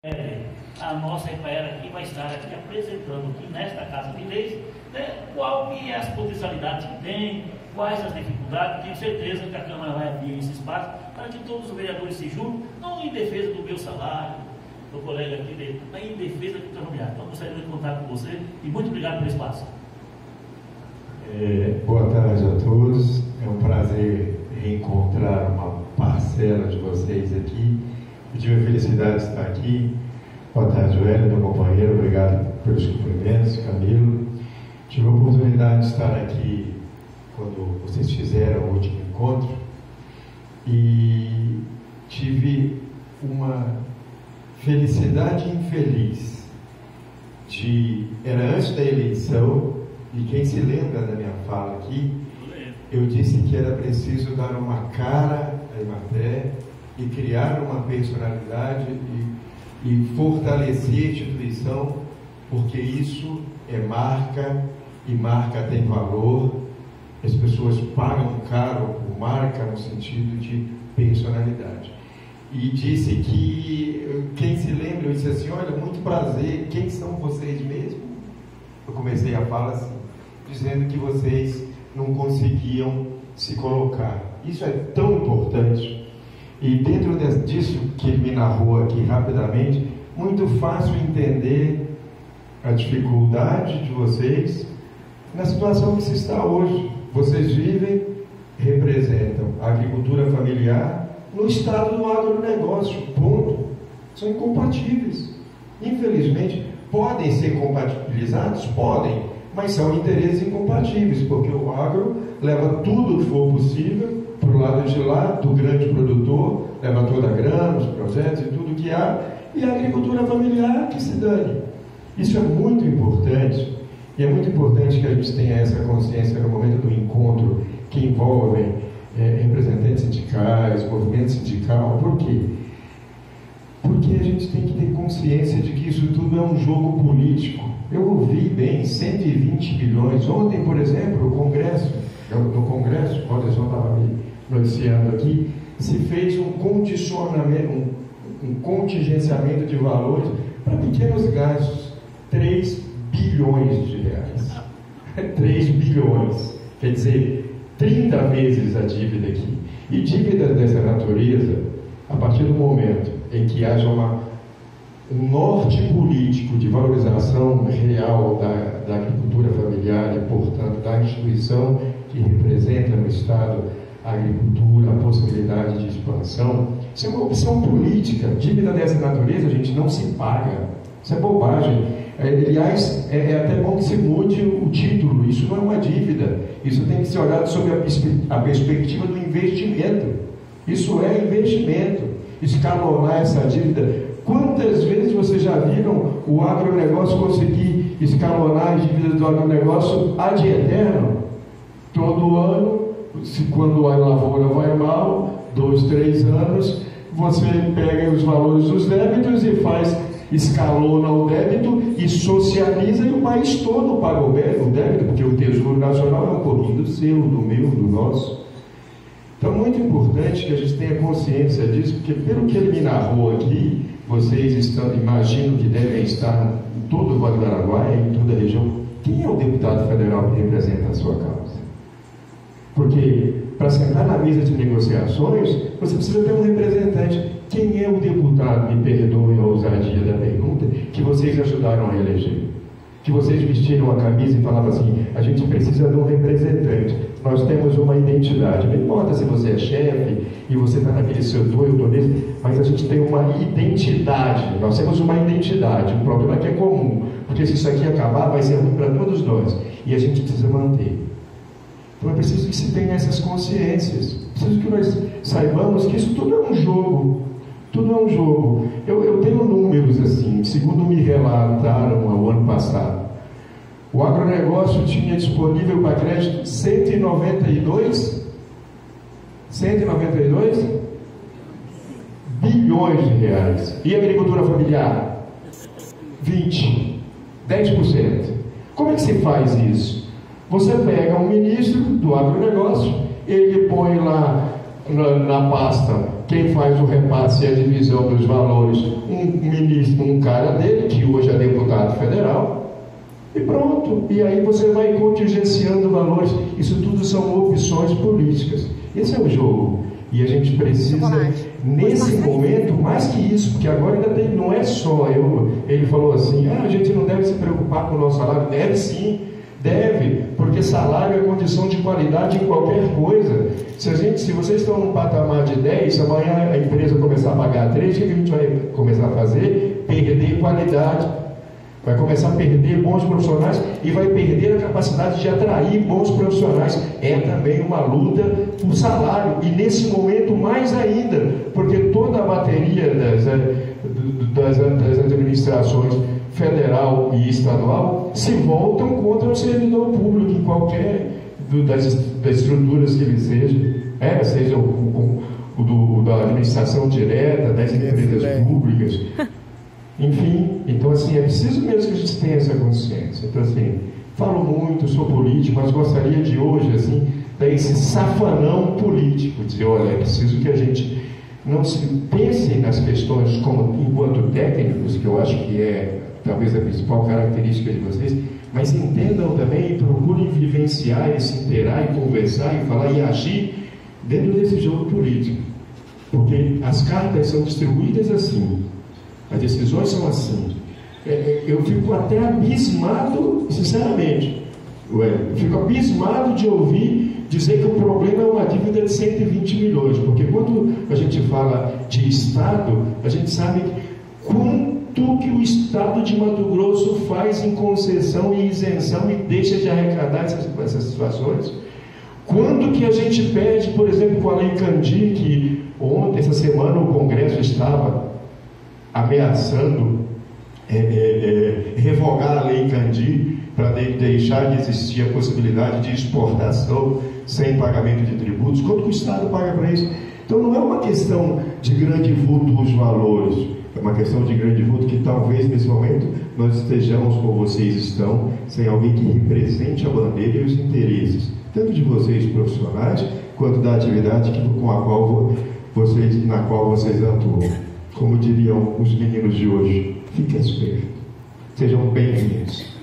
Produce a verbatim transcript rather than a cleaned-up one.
A nossa Emaera aqui vai estar aqui apresentando aqui nesta Casa de Leis, né, qual que é as potencialidades que tem, quais as dificuldades. Tenho certeza que a Câmara vai abrir esse espaço para que todos os vereadores se juntem, não em defesa do meu salário, do colega aqui dele, mas em defesa do ferroviário. Então gostaria de contar com você e muito obrigado pelo espaço. É, boa tarde a todos, é um prazer reencontrar uma parcela de vocês aqui. Eu tive a felicidade de estar aqui. Boa tarde, Joélia, meu companheiro, obrigado pelos cumprimentos, Camilo. Tive a oportunidade de estar aqui quando vocês fizeram o último encontro e tive uma felicidade infeliz de, era antes da eleição, e quem se lembra da minha fala aqui, eu disse que era preciso dar uma cara à Emater e criar uma personalidade e e fortalecer a instituição, porque isso é marca, e marca tem valor. As pessoas pagam caro por marca no sentido de personalidade. E disse que, quem se lembra, eu disse assim, olha, muito prazer, quem são vocês mesmo? Eu comecei a fala assim, dizendo que vocês não conseguiam se colocar. Isso é tão importante. E dentro disso que ele me narrou aqui rapidamente, muito fácil entender a dificuldade de vocês na situação que se está hoje. Vocês vivem, representam a agricultura familiar no estado do agronegócio, ponto. São incompatíveis. Infelizmente, podem ser compatibilizados? Podem, mas são interesses incompatíveis, porque o agro leva tudo que for possível para o lado de lá, do grande produtor, leva toda a grana, os projetos e tudo que há, e a agricultura familiar que se dane. Isso é muito importante, e é muito importante que a gente tenha essa consciência no momento do encontro, que envolve é, representantes sindicais, movimento sindical. Por quê? Porque a gente tem que ter consciência de que isso tudo é um jogo político. Eu ouvi bem, cento e vinte bilhões. Ontem, por exemplo, o Congresso, no Congresso, o Anderson estava me noticiando aqui, se fez um condicionamento, um, um contingenciamento de valores para pequenos gastos, três bilhões de reais. três bilhões, quer dizer, trinta vezes a dívida aqui. E dívidas dessa natureza, a partir do momento em que haja uma, um norte político de valorização real da, da agricultura familiar e, portanto, da instituição que representa no Estado a agricultura, a possibilidade de expansão, isso é uma opção política. Dívida dessa natureza, a gente, não se paga. Isso é bobagem. É, aliás, é, é até bom que se mude o título. Isso não é uma dívida. Isso tem que ser olhado sob a, a perspectiva do investimento. Isso é investimento. Escalonar essa dívida. Quantas vezes vocês já viram o agronegócio conseguir escalonar as dívidas do agronegócio ad eterno? Todo ano, se, quando a lavoura vai mal, dois, três anos, você pega os valores dos débitos e faz, escalona o débito e socializa, e o país todo paga o débito, porque o Tesouro Nacional é um pouquinho do seu, do meu, do nosso. Então, muito importante que a gente tenha consciência disso, porque pelo que ele me narrou aqui, vocês estão, imagino que devem estar em todo o Vale do Araguaia, em toda a região. Quem é o deputado federal que representa a sua causa? Porque para sentar na mesa de negociações, você precisa ter um representante. Quem é o deputado, me perdoem a ousadia da pergunta, que vocês ajudaram a eleger? Que vocês vestiram a camisa e falavam assim, a gente precisa de um representante, nós temos uma identidade. Não importa se você é chefe e você está naquele setor, eu estou nesse, mas a gente tem uma identidade, nós temos uma identidade, um problema que é comum, porque se isso aqui acabar, vai ser ruim para todos nós, e a gente precisa manter. Então é preciso que se tenha essas consciências, preciso que nós saibamos que isso tudo é um jogo, tudo é um jogo. Eu, eu tenho números assim, segundo me relataram o ano passado, o agronegócio tinha disponível para crédito cento e noventa e dois bilhões de reais. E a agricultura familiar? vinte, dez por cento. Como é que se faz isso? Você pega um ministro do agronegócio, ele põe lá na, na pasta quem faz o repasse e a divisão dos valores, um ministro, um cara dele, que hoje é deputado federal, e pronto. E aí você vai contingenciando valores. Isso tudo são opções políticas. Esse é o jogo. E a gente precisa, nesse momento, mais que isso, porque agora ainda tem, não é só eu. Ele falou assim, ah, a gente não deve se preocupar com o nosso salário. Deve sim, deve, porque salário é condição de qualidade em qualquer coisa. Se, a gente, se vocês estão num patamar de dez, se amanhã a empresa começar a pagar três, o que a gente vai começar a fazer? Perder qualidade. Vai começar a perder bons profissionais e vai perder a capacidade de atrair bons profissionais. É também uma luta por salário, e nesse momento mais ainda, porque toda a bateria das, das, das administrações federal e estadual se voltam contra o servidor público, em qualquer das, das estruturas que ele seja, é, seja o, o, o da administração direta, das empresas públicas. Enfim, então assim, é preciso mesmo que a gente tenha essa consciência. Então assim, falo muito, sou político, mas gostaria de hoje, assim, dar esse safanão político, dizer, olha, é preciso que a gente não se pense nas questões como enquanto técnicos, que eu acho que é talvez a principal característica de vocês, mas entendam também e procurem vivenciar e se inteirar e conversar e falar e agir dentro desse jogo político. Porque as cartas são distribuídas assim. As decisões são assim. Eu fico até abismado, sinceramente, eu fico abismado de ouvir dizer que o problema é uma dívida de cento e vinte milhões, porque quando a gente fala de Estado, a gente sabe quanto que o Estado de Mato Grosso faz em concessão e isenção e deixa de arrecadar essas, essas situações. Quando que a gente pede, por exemplo, com a Lei Candir, que ontem, essa semana, o Congresso estava ameaçando é, é, é, revogar a Lei Candir para de, deixar de existir a possibilidade de exportação sem pagamento de tributos. Quanto que o Estado paga para isso? Então não é uma questão de grande vulto os valores, é uma questão de grande vulto que talvez nesse momento nós estejamos como vocês estão, sem alguém que represente a bandeira e os interesses, tanto de vocês profissionais, quanto da atividade que, com a qual vocês, na qual vocês atuam. Como diriam os meninos de hoje, fiquem espertos. Sejam bem-vindos.